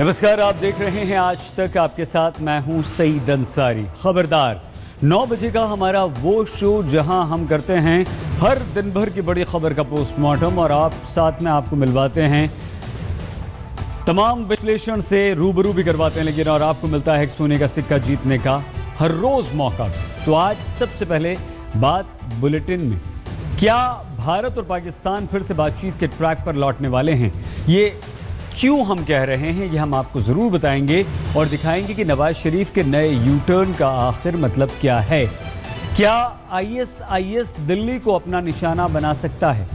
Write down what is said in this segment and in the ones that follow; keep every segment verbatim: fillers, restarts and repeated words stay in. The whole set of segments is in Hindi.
नमस्कार, आप देख रहे हैं आज तक। आपके साथ मैं हूं सईद अंसारी। खबरदार, नौ बजे का हमारा वो शो जहां हम करते हैं हर दिन भर की बड़ी खबर का पोस्टमार्टम और आप साथ में आपको मिलवाते हैं, तमाम विश्लेषण से रूबरू भी करवाते हैं, लेकिन और आपको मिलता है एक सोने का सिक्का जीतने का हर रोज मौका। तो आज सबसे पहले बात बुलेटिन में, क्या भारत और पाकिस्तान फिर से बातचीत के ट्रैक पर लौटने वाले हैं? ये क्यों हम कह रहे हैं ये हम आपको जरूर बताएंगे और दिखाएंगे कि नवाज शरीफ के नए यू टर्न का आखिर मतलब क्या है। क्या आईएसआईएस दिल्ली को अपना निशाना बना सकता है?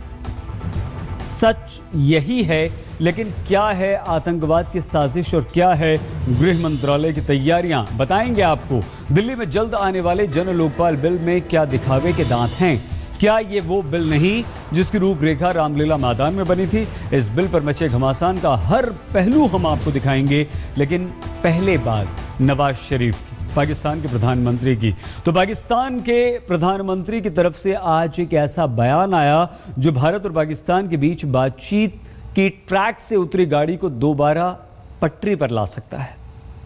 सच यही है, लेकिन क्या है आतंकवाद की साजिश और क्या है गृह मंत्रालय की तैयारियां, बताएंगे आपको। दिल्ली में जल्द आने वाले जन लोकपाल बिल में क्या दिखावे के दांत हैं? क्या ये वो बिल नहीं जिसकी रूपरेखा रामलीला मैदान में बनी थी? इस बिल पर मचे घमासान का हर पहलू हम आपको दिखाएंगे, लेकिन पहले बात नवाज शरीफ की, पाकिस्तान के प्रधानमंत्री की। तो पाकिस्तान के प्रधानमंत्री की तरफ से आज एक ऐसा बयान आया जो भारत और पाकिस्तान के बीच बातचीत की ट्रैक से उतरी गाड़ी को दोबारा पटरी पर ला सकता है।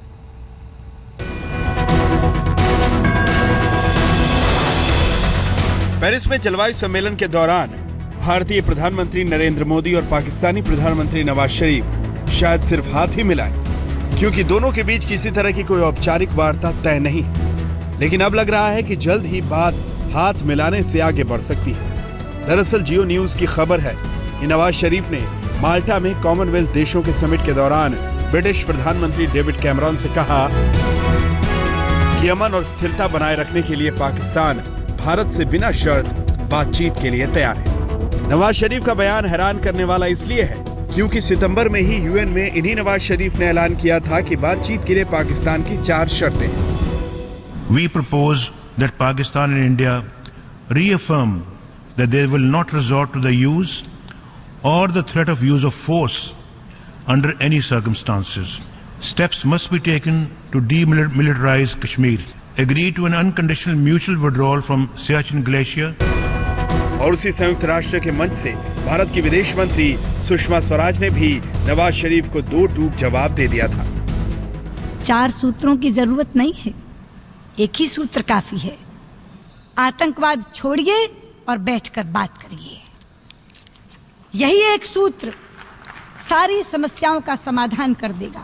पेरिस में जलवायु सम्मेलन के दौरान भारतीय प्रधानमंत्री नरेंद्र मोदी और पाकिस्तानी प्रधानमंत्री नवाज शरीफ शायद सिर्फ हाथ ही मिलाएं, क्योंकि दोनों के बीच किसी तरह की कोई औपचारिक वार्ता तय नहीं। लेकिन अब लग रहा है कि जल्द ही बात हाथ मिलाने से आगे बढ़ सकती है। दरअसल जियो न्यूज की खबर है कि नवाज शरीफ ने माल्टा में कॉमनवेल्थ देशों के समिट के दौरान ब्रिटिश प्रधानमंत्री डेविड कैमरन से कहा कि अमन और स्थिरता बनाए रखने के लिए पाकिस्तान भारत से बिना शर्त बातचीत के लिए तैयार है। नवाज शरीफ का बयान हैरान करने वाला इसलिए है क्योंकि सितंबर में ही यूएन में इन्हीं नवाज शरीफ ने ऐलान किया था कि बातचीत के लिए पाकिस्तान की चार शर्तें हैं। We propose that Pakistan and India reaffirm that they will not resort to the use or the threat of use of force under any circumstances. Steps must be taken to demilitarize Kashmir. Agree to an unconditional mutual withdrawal from Siachen Glacier. और उसी संयुक्त राष्ट्र के मंच से भारत की विदेश मंत्री सुषमा स्वराज ने भी नवाज शरीफ को दो टूक जवाब दे दिया था। चार सूत्रों की जरूरत नहीं है, एक ही सूत्र काफी है। आतंकवाद छोड़िए और बैठकर बात करिए। यही एक सूत्र सारी समस्याओं का समाधान कर देगा।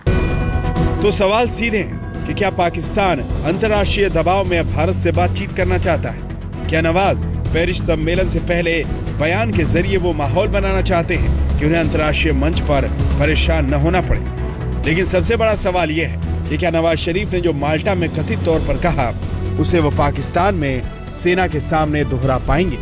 तो सवाल सीधे हैं कि क्या पाकिस्तान अंतर्राष्ट्रीय दबाव में भारत से बातचीत करना चाहता है? क्या नवाज पेरिस सम्मेलन से पहले बयान के जरिए वो माहौल बनाना चाहते हैं कि उन्हें अंतर्राष्ट्रीय मंच पर परेशान न होना पड़े? लेकिन सबसे बड़ा सवाल यह है कि क्या नवाज शरीफ ने जो माल्टा में कथित तौर पर कहा उसे वो पाकिस्तान में सेना के सामने दोहरा पाएंगे?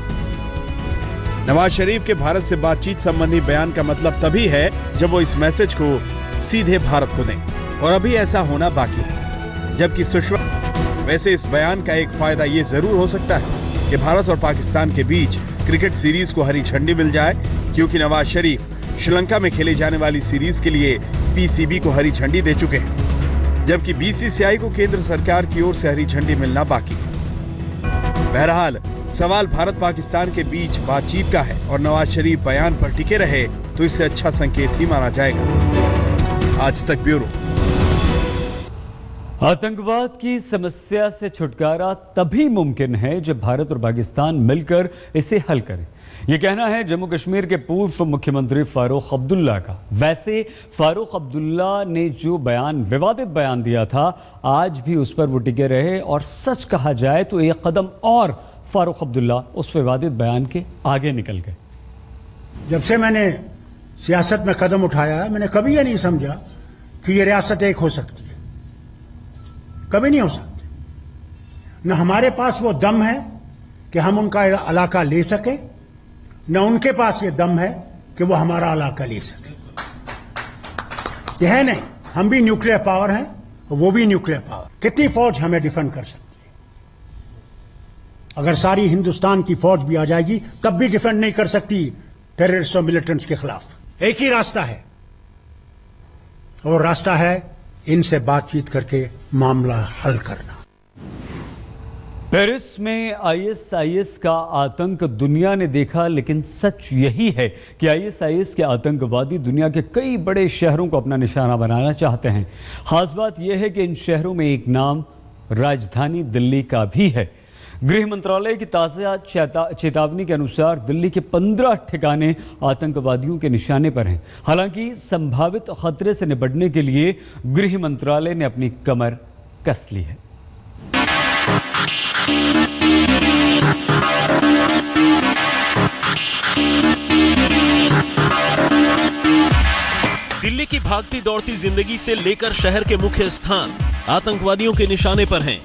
नवाज शरीफ के भारत से बातचीत संबंधी बयान का मतलब तभी है जब वो इस मैसेज को सीधे भारत को दें, और अभी ऐसा होना बाकी है। जबकि सुषमा, वैसे इस बयान का एक फायदा ये जरूर हो सकता है कि भारत और पाकिस्तान के बीच क्रिकेट सीरीज को हरी झंडी मिल जाए, क्योंकि नवाज शरीफ श्रीलंका में खेली जाने वाली सीरीज के लिए पीसीबी को हरी झंडी दे चुके हैं, जबकि बीसीसीआई को केंद्र सरकार की ओर से हरी झंडी मिलना बाकी है। बहरहाल सवाल भारत पाकिस्तान के बीच बातचीत का है और नवाज शरीफ बयान पर टिके रहे तो इससे अच्छा संकेत ही माना जाएगा। आज तक ब्यूरो। आतंकवाद की समस्या से छुटकारा तभी मुमकिन है जब भारत और पाकिस्तान मिलकर इसे हल करें। यह कहना है जम्मू कश्मीर के पूर्व मुख्यमंत्री फारूक अब्दुल्ला का। वैसे फारूक अब्दुल्ला ने जो बयान, विवादित बयान दिया था, आज भी उस पर वो टिके रहे और सच कहा जाए तो एक कदम और फारूक अब्दुल्ला उस विवादित बयान के आगे निकल गए। जब से मैंने सियासत में कदम उठाया, मैंने कभी यह नहीं समझा कि यह रियासत एक हो सकती है। कभी नहीं हो सकती। न हमारे पास वो दम है कि हम उनका इलाका ले सके, न उनके पास ये दम है कि वो हमारा इलाका ले सके। ये है नहीं, हम भी न्यूक्लियर पावर हैं और वो भी न्यूक्लियर पावर। कितनी फौज हमें डिफेंड कर सकती है? अगर सारी हिंदुस्तान की फौज भी आ जाएगी तब भी डिफेंड नहीं कर सकती टेररिस्ट और मिलिटेंट्स के खिलाफ। एक ही रास्ता है, और रास्ता है इनसे बातचीत करके मामला हल करना। पेरिस में आईएसआईएस का आतंक दुनिया ने देखा, लेकिन सच यही है कि आईएसआईएस के आतंकवादी दुनिया के कई बड़े शहरों को अपना निशाना बनाना चाहते हैं। खास बात यह है कि इन शहरों में एक नाम राजधानी दिल्ली का भी है। गृह मंत्रालय की ताज़ा चेतावनी के अनुसार दिल्ली के पंद्रह ठिकाने आतंकवादियों के निशाने पर हैं। हालांकि संभावित खतरे से निपटने के लिए गृह मंत्रालय ने अपनी कमर कस ली है। दिल्ली की भागती दौड़ती जिंदगी से लेकर शहर के मुख्य स्थान आतंकवादियों के निशाने पर हैं।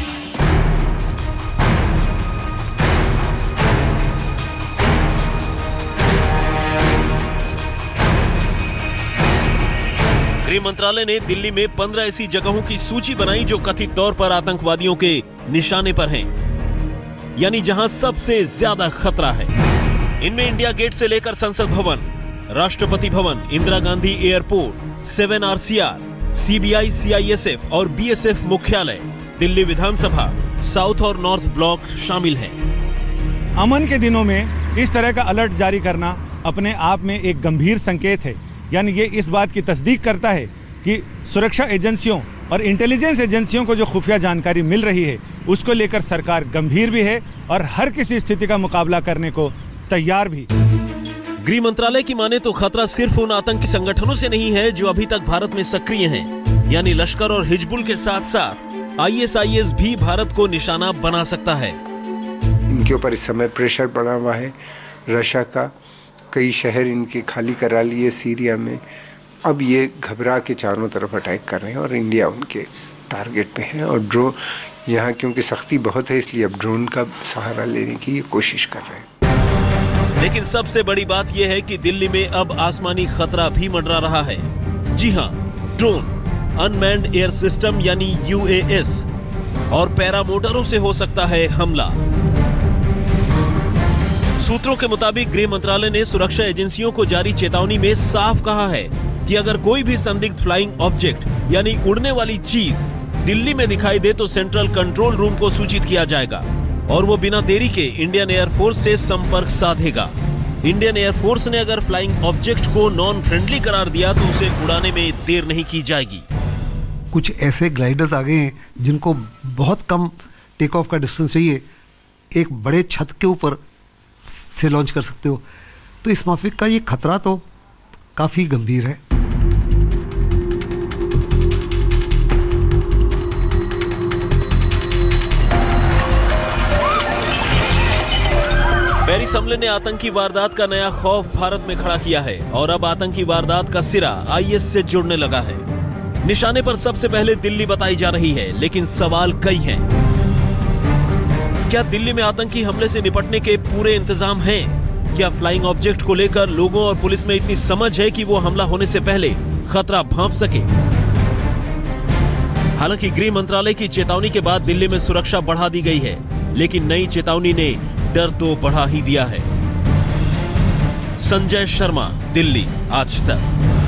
गृह मंत्रालय ने दिल्ली में पंद्रह ऐसी जगहों की सूची बनाई जो कथित तौर पर आतंकवादियों के निशाने पर हैं, यानी जहां सबसे ज्यादा खतरा है। इनमें इंडिया गेट से लेकर संसद Bhavan, Rashtrapati Bhavan, Indira Gandhi airport, seven RCR, CBI, CISF और बीएसएफ मुख्यालय, दिल्ली विधानसभा, साउथ और नॉर्थ ब्लॉक शामिल हैं। अमन के दिनों में इस तरह का अलर्ट जारी करना अपने आप में एक गंभीर संकेत है, यानी ये इस बात की तस्दीक करता है कि सुरक्षा एजेंसियों और इंटेलिजेंस एजेंसियों को जो खुफिया जानकारी मिल रही है उसको लेकर सरकार गंभीर भी है और हर किसी स्थिति का मुकाबला करने को तैयार भी। गृह मंत्रालय की माने तो खतरा सिर्फ उन आतंकी संगठनों से नहीं है जो अभी तक भारत में सक्रिय हैं, यानी लश्कर और हिजबुल के साथ साथ आईएसआईएस भी भारत को निशाना बना सकता है। इनके ऊपर इस समय प्रेशर पड़ा हुआ है। रशिया का कई शहर इनके खाली करा लिए सीरिया में, अब ये घबरा के चारों तरफ अटैक कर रहे हैं और इंडिया उनके टारगेट पे है। और ड्रोन यहाँ क्योंकि सख्ती बहुत है इसलिए अब ड्रोन का सहारा लेने की ये कोशिश कर रहे हैं। लेकिन सबसे बड़ी बात यह है कि दिल्ली में अब आसमानी खतरा भी मंडरा रहा है। जी हाँ, ड्रोन, अनमैन्ड एयर सिस्टम यानी यूएएस और पैरामोटरों से हो सकता है हमला। सूत्रों के मुताबिक गृह मंत्रालय ने सुरक्षा एजेंसियों को जारी चेतावनी में साफ कहा है कि अगर कोई भी संदिग्ध फ्लाइंग ऑब्जेक्ट यानी उड़ने वाली चीज दिल्ली में दिखाई दे तो सेंट्रल कंट्रोल रूम को सूचित किया जाएगा और वो बिना देरी के इंडियन एयरफोर्स से संपर्क साधेगा। इंडियन एयरफोर्स ने अगर फ्लाइंग ऑब्जेक्ट को नॉन फ्रेंडली करार दिया तो उसे उड़ाने में देर नहीं की जाएगी। कुछ ऐसे ग्लाइडर्स आ गए हैं जिनको बहुत कम टेक ऑफ का डिस्टेंस चाहिए, एक बड़े छत के ऊपर से लॉन्च कर सकते हो। तो इस माफिक का ये खतरा तो काफी गंभीर है। पेरिस हमले ने आतंकी वारदात का नया खौफ भारत में खड़ा किया है और अब आतंकी वारदात का सिरा आईएस से जुड़ने लगा है। निशाने पर सबसे पहले दिल्ली बताई जा रही है, लेकिन सवाल कई हैं। क्या दिल्ली में आतंकी हमले से निपटने के पूरे इंतजाम हैं? क्या फ्लाइंग ऑब्जेक्ट को लेकर लोगों और पुलिस में इतनी समझ है कि वो हमला होने से पहले खतरा भांप सके? हालांकि गृह मंत्रालय की चेतावनी के बाद दिल्ली में सुरक्षा बढ़ा दी गई है, लेकिन नई चेतावनी ने डर तो बढ़ा ही दिया है। संजय शर्मा, दिल्ली, आज तक।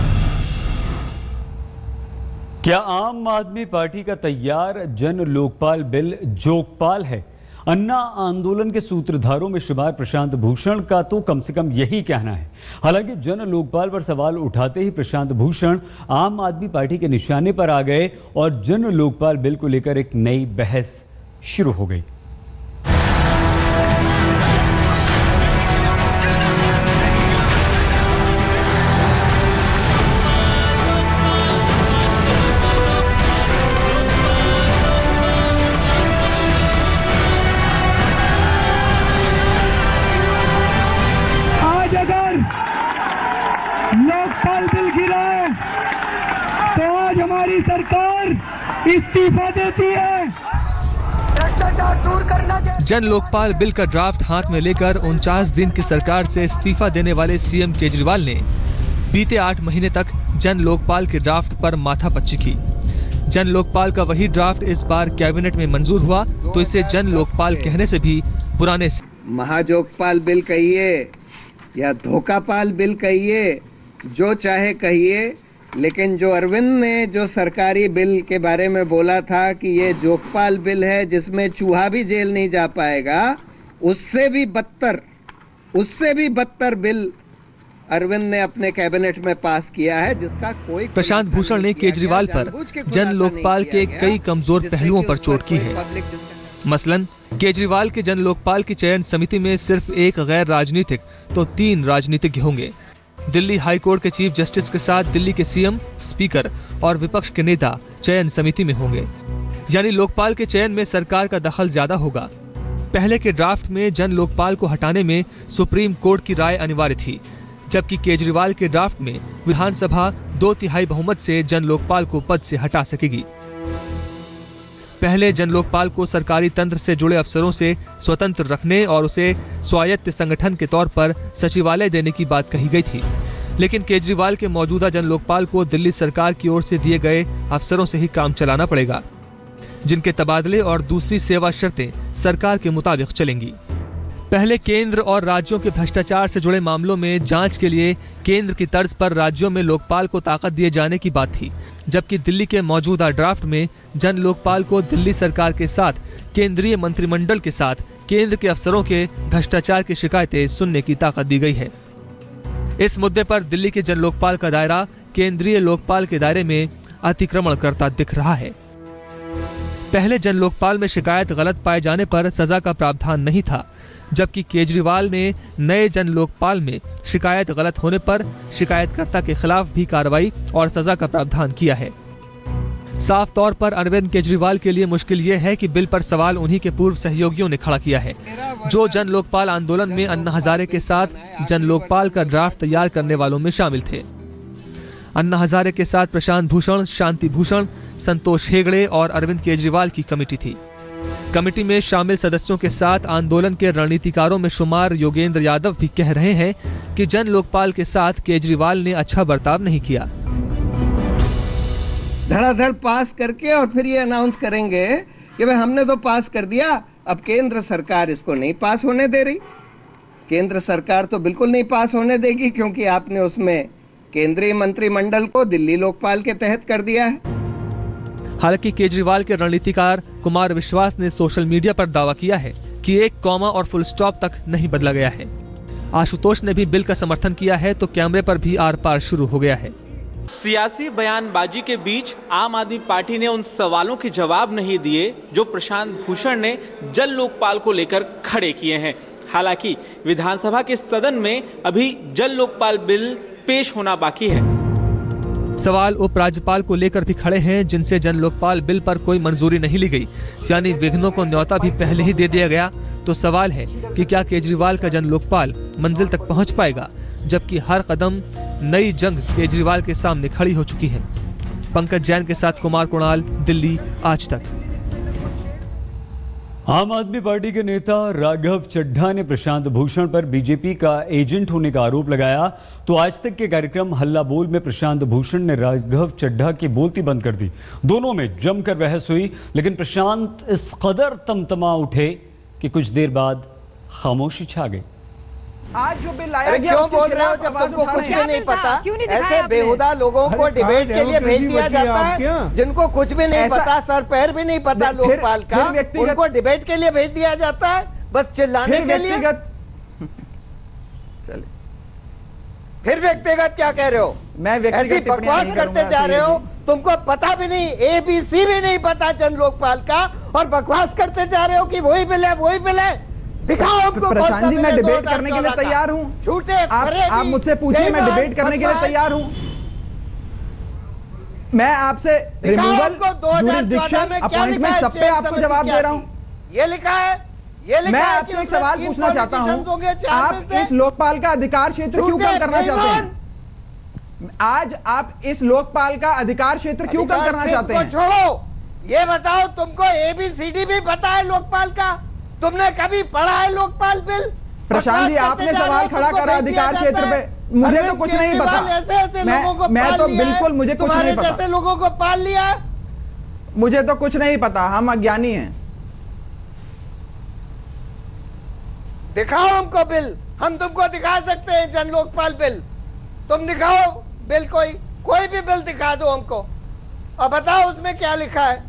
क्या आम आदमी पार्टी का तैयार जन लोकपाल बिल जोकपाल है? अन्ना आंदोलन के सूत्रधारों में शुमार प्रशांत भूषण का तो कम से कम यही कहना है। हालांकि जन लोकपाल पर सवाल उठाते ही प्रशांत भूषण आम आदमी पार्टी के निशाने पर आ गए और जन लोकपाल बिल को लेकर एक नई बहस शुरू हो गई। लोकपाल बिल गिरा है तो आज हमारी सरकार इस्तीफा देती है। भ्रष्टाचार दूर करना के जन लोकपाल बिल का ड्राफ्ट हाथ में लेकर उनचास दिन की सरकार से इस्तीफा देने वाले सीएम केजरीवाल ने बीते आठ महीने तक जन लोकपाल के ड्राफ्ट पर माथापच्ची की। जन लोकपाल का वही ड्राफ्ट इस बार कैबिनेट में मंजूर हुआ तो इसे जन लोकपाल कहने से भी पुराने से महाजोगपाल बिल कहिए या धोखापाल बिल कहिए, जो चाहे कहिए, लेकिन जो अरविंद ने जो सरकारी बिल के बारे में बोला था कि ये जोगपाल बिल है जिसमें चूहा भी जेल नहीं जा पाएगा, उससे भी बदतर उससे भी बदतर बिल अरविंद ने अपने कैबिनेट में पास किया है, जिसका कोई प्रशांत भूषण ने केजरीवाल पर जन लोकपाल के कई कमजोर पहलुओं पर चोट की है। मसलन केजरीवाल के जन लोकपाल की चयन समिति में सिर्फ एक गैर राजनीतिक तो तीन राजनीतिज्ञ होंगे। दिल्ली हाई कोर्ट के चीफ जस्टिस के साथ दिल्ली के सीएम, स्पीकर और विपक्ष के नेता चयन समिति में होंगे। यानी लोकपाल के चयन में सरकार का दखल ज्यादा होगा। पहले के ड्राफ्ट में जन लोकपाल को हटाने में सुप्रीम कोर्ट की राय अनिवार्य थी, जबकि केजरीवाल के ड्राफ्ट में विधानसभा दो तिहाई बहुमत से जन लोकपाल को पद से हटा सकेगी। पहले जन लोकपाल को सरकारी तंत्र से जुड़े अफसरों से स्वतंत्र रखने और उसे स्वायत्त संगठन के तौर पर सचिवालय देने की बात कही गई थी, लेकिन केजरीवाल के मौजूदा जन लोकपाल को दिल्ली सरकार की ओर से दिए गए अफसरों से ही काम चलाना पड़ेगा, जिनके तबादले और दूसरी सेवा शर्तें सरकार के मुताबिक चलेंगी। पहले केंद्र और राज्यों के भ्रष्टाचार से जुड़े मामलों में जांच के लिए केंद्र की तर्ज पर राज्यों में लोकपाल को ताकत दिए जाने की बात थी, जबकि दिल्ली के मौजूदा ड्राफ्ट में जन लोकपाल को दिल्ली सरकार के साथ केंद्रीय मंत्रिमंडल के साथ केंद्र के अफसरों के भ्रष्टाचार की शिकायतें सुनने की ताकत दी गई है। इस मुद्दे पर दिल्ली के जन लोकपाल का दायरा केंद्रीय लोकपाल के दायरे में अतिक्रमण करता दिख रहा है। पहले जन लोकपाल में शिकायत गलत पाए जाने पर सजा का प्रावधान नहीं था, जबकि केजरीवाल ने नए जन लोकपाल में शिकायत गलत होने पर शिकायतकर्ता के खिलाफ भी कार्रवाई और सजा का प्रावधान किया है। साफ तौर पर अरविंद केजरीवाल के लिए मुश्किल यह है कि बिल पर सवाल उन्हीं के पूर्व सहयोगियों ने खड़ा किया है, जो जन लोकपाल आंदोलन में अन्ना हजारे के साथ जन लोकपाल का ड्राफ्ट तैयार करने वालों में शामिल थे। अन्ना हजारे के साथ प्रशांत भूषण, शांति भूषण, संतोष हेगड़े और अरविंद केजरीवाल की कमेटी थी। कमेटी में शामिल सदस्यों के साथ आंदोलन के रणनीतिकारों में शुमार योगेंद्र यादव भी कह रहे हैं कि जन लोकपाल के साथ केजरीवाल ने अच्छा बर्ताव नहीं किया। धड़ाधड़ पास करके और फिर ये अनाउंस करेंगे कि भाई हमने तो पास कर दिया, अब केंद्र सरकार इसको नहीं पास होने दे रही। केंद्र सरकार तो बिल्कुल नहीं पास होने देगी, क्योंकि आपने उसमें केंद्रीय मंत्रिमंडल को दिल्ली लोकपाल के तहत कर दिया है। हालांकि केजरीवाल के रणनीतिकार कुमार विश्वास ने सोशल मीडिया पर दावा किया है कि एक कॉमा और फुल स्टॉप तक नहीं बदला गया है। आशुतोष ने भी बिल का समर्थन किया है, तो कैमरे पर भी आर पार शुरू हो गया है। सियासी बयानबाजी के बीच आम आदमी पार्टी ने उन सवालों के जवाब नहीं दिए जो प्रशांत भूषण ने जन लोकपाल को लेकर खड़े किए हैं। हालांकि विधानसभा के सदन में अभी जन लोकपाल बिल पेश होना बाकी है। सवाल उपराज्यपाल को लेकर भी खड़े हैं, जिनसे जन लोकपाल बिल पर कोई मंजूरी नहीं ली गई, यानी विघ्नों को न्योता भी पहले ही दे दिया गया। तो सवाल है कि क्या केजरीवाल का जन लोकपाल मंजिल तक पहुंच पाएगा, जबकि हर कदम नई जंग केजरीवाल के सामने खड़ी हो चुकी है। पंकज जैन के साथ कुमार कुणाल, दिल्ली, आज तक। आम आदमी पार्टी के नेता राघव चड्ढा ने प्रशांत भूषण पर बीजेपी का एजेंट होने का आरोप लगाया, तो आज तक के कार्यक्रम हल्ला बोल में प्रशांत भूषण ने राघव चड्ढा की बोलती बंद कर दी। दोनों में जमकर बहस हुई, लेकिन प्रशांत इस कदर तमतमा उठे कि कुछ देर बाद खामोशी छा गई। आज जो बिल लाया गया क्यों बोल रहे हो जब तुमको कुछ भी नहीं पता? ऐसे बेहुदा लोगों को डिबेट के लिए भेज दिया जाता है, जिनको कुछ भी नहीं पता, सर पैर भी नहीं पता लोकपाल का, उनको डिबेट के लिए भेज दिया जाता है, बस चिल्लाने के लिए। चलिए, फिर व्यक्तिगत क्या कह रहे हो? मैं व्यक्तिगत बकवास करते जा रहे हो, तुमको पता भी नहीं, ए बी सी भी नहीं पता जन लोकपाल का, और बकवास करते जा रहे हो कि वही बिल है वही बिल है। दिखाओ हमको। प्रशांत जी, मैं डिबेट करने के लिए तैयार हूँ। झूठे आप, आप मुझसे पूछिए, मैं डिबेट करने के लिए तैयार हूँ। मैं आपसे रिमूवल, ज्यूरिसडिक्शन, अपॉइंटमेंट सब पे आपको जवाब दे रहा हूँ। ये लिखा है, ये लिखा मैं आपसे एक सवाल पूछना चाहता हूँ, आप इस लोकपाल का अधिकार क्षेत्र क्यों कम करना चाहते हैं? आज आप इस लोकपाल का अधिकार क्षेत्र क्यों कम करना चाहते हैं? छोड़ो, ये बताओ, तुमको एबीसीडी भी पता है लोकपाल का? तुमने कभी पढ़ा है लोकपाल बिल? प्रशांत जी, आपने सवाल खड़ा करा अधिकार क्षेत्र पे, मुझे तो कुछ नहीं पता। ऐसे ऐसे लोगों को मैं तो बिल्कुल, मुझे कुछ नहीं पता। जैसे लोगों को पाल लिया, मुझे तो कुछ नहीं पता, हम अज्ञानी हैं। दिखाओ हमको बिल, हम तुमको दिखा सकते हैं जन लोकपाल बिल। तुम दिखाओ बिल कोई। कोई भी बिल दिखा दो हमको और बताओ उसमें क्या लिखा है।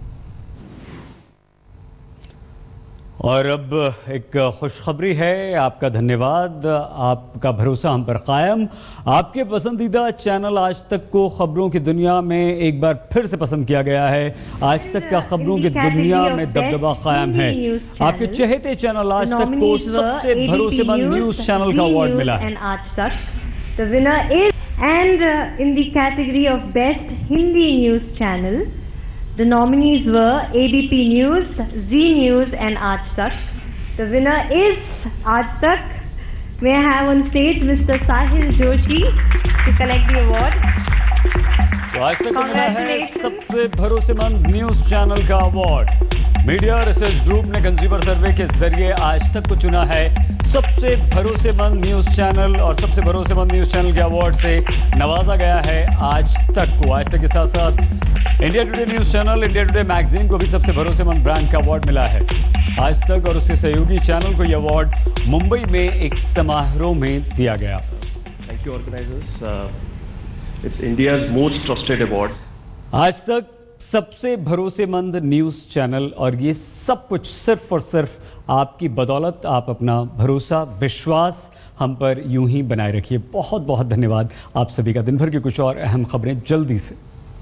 और अब एक खुशखबरी है, आपका धन्यवाद, आपका भरोसा हम पर कायम। आपके पसंदीदा चैनल आज तक को खबरों की दुनिया में एक बार फिर से पसंद किया गया है। आज तक का खबरों की दुनिया में दबदबा कायम है। आपके चहेते चैनल आज तक को सबसे भरोसेमंद न्यूज चैनल का अवार्ड मिला है। The winner is, and uh, in the category of Best Hindi News Channel, the nominees were A B P News, Zee News and Aaj Tak. The winner is Aaj Tak. May I have on stage Mister Sahil Joshi to collect the award. तो आज तक को मिला है सबसे भरोसेमंद न्यूज चैनल का अवार्ड। मीडिया रिसर्च ग्रुप ने कंज्यूमर सर्वे के जरिए आज तक को चुना है सबसे भरोसेमंद न्यूज चैनल, और सबसे भरोसेमंद न्यूज चैनल के अवार्ड से नवाजा गया है आज तक को। आज तक के साथ साथ India Today news channel, India Today magazine को भी सबसे भरोसेमंद ब्रांड का अवार्ड मिला है। आज तक और उसके सहयोगी चैनल को यह अवार्ड मुंबई में एक समारोह में दिया गया। Thank you organisers, it's India's most trusted award. Aaj Tak सबसे भरोसेमंद न्यूज चैनल, और ये सब कुछ सिर्फ और सिर्फ आपकी बदौलत। आप अपना भरोसा, विश्वास हम पर यूं ही बनाए रखिए। बहुत बहुत धन्यवाद आप सभी का। दिन भर की कुछ और अहम खबरें जल्दी से।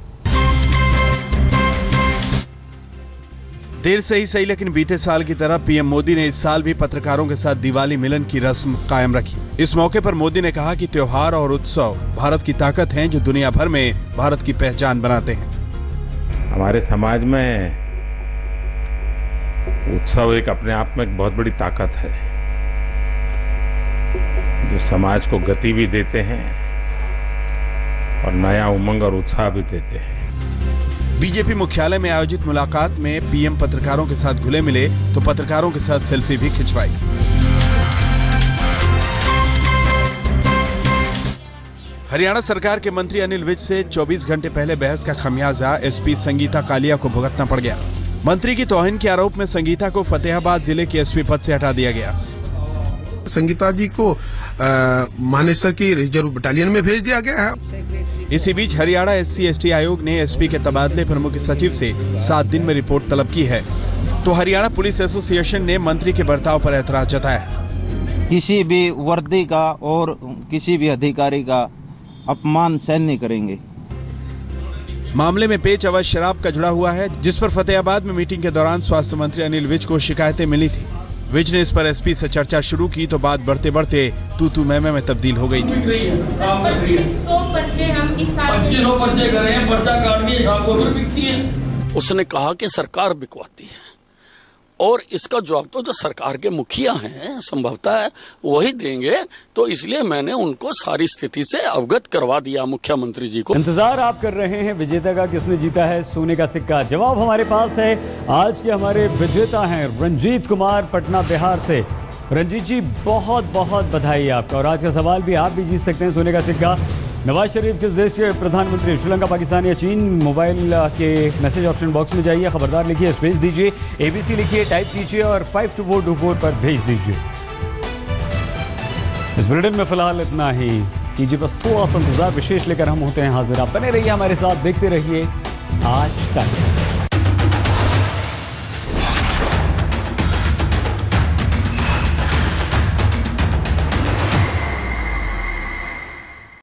देर से ही सही, लेकिन बीते साल की तरह पीएम मोदी ने इस साल भी पत्रकारों के साथ दिवाली मिलन की रस्म कायम रखी। इस मौके पर मोदी ने कहा कि त्योहार और उत्सव भारत की ताकत हैं, जो दुनिया भर में भारत की पहचान बनाते हैं। हमारे समाज में उत्सव एक अपने आप में एक बहुत बड़ी ताकत है, जो समाज को गति भी देते हैं और नया उमंग और उत्साह भी देते हैं। बीजेपी मुख्यालय में आयोजित मुलाकात में पीएम पत्रकारों के साथ घुले मिले तो पत्रकारों के साथ सेल्फी भी खिंचवाई। हरियाणा सरकार के मंत्री अनिल विज से चौबीस घंटे पहले बहस का खमियाजा एसपी संगीता कालिया को भुगतना पड़ गया। मंत्री की तौहीन के आरोप में संगीता को फतेहाबाद जिले के एसपी पद से हटा दिया गया। संगीता जी को मानेसर की रिजर्व बटालियन में भेज दिया गया है। इसी बीच हरियाणा एससी एसटी आयोग ने एसपी के तबादले पर मुख्य सचिव से सात दिन में रिपोर्ट तलब की है। तो हरियाणा पुलिस एसोसिएशन ने मंत्री के बर्ताव पर ऐतराज जताया। किसी भी वर्दी का और किसी भी अधिकारी का अपमान सहन नहीं करेंगे। मामले में पेच अवैध शराब का जुड़ा हुआ है, जिस पर फतेहाबाद में मीटिंग के दौरान स्वास्थ्य मंत्री अनिल विज को शिकायतें मिली थी। विज ने इस पर एसपी से चर्चा शुरू की तो बात बढ़ते बढ़ते तू तू मैं मैं में तब्दील हो गई थी। उसने कहा कि सरकार बिकवाती है, और इसका जवाब तो जो सरकार के मुखिया हैं संभवतः वही देंगे, तो इसलिए मैंने उनको सारी स्थिति से अवगत करवा दिया मुख्यमंत्री जी को। इंतजार आप कर रहे हैं विजेता का, किसने जीता है सोने का सिक्का। जवाब हमारे पास है। आज के हमारे विजेता हैं रंजीत कुमार, पटना बिहार से। रंजीत जी, बहुत बहुत बधाई आपका। और आज का सवाल भी आप भी जीत सकते हैं सोने का सिक्का। नवाज शरीफ किस देश के प्रधानमंत्री? श्रीलंका, पाकिस्तान या चीन? मोबाइल के मैसेज ऑप्शन बॉक्स में जाइए, खबरदार लिखिए, स्पेस दीजिए, एबीसी लिखिए, टाइप कीजिए और five two four two four पर भेज दीजिए। इस बुलेटिन में फिलहाल इतना ही। कीजिए बस थोड़ा सा इंतजार, विशेष लेकर हम होते हैं हाजिर। आप बने रहिए हमारे साथ, देखते रहिए आज तक।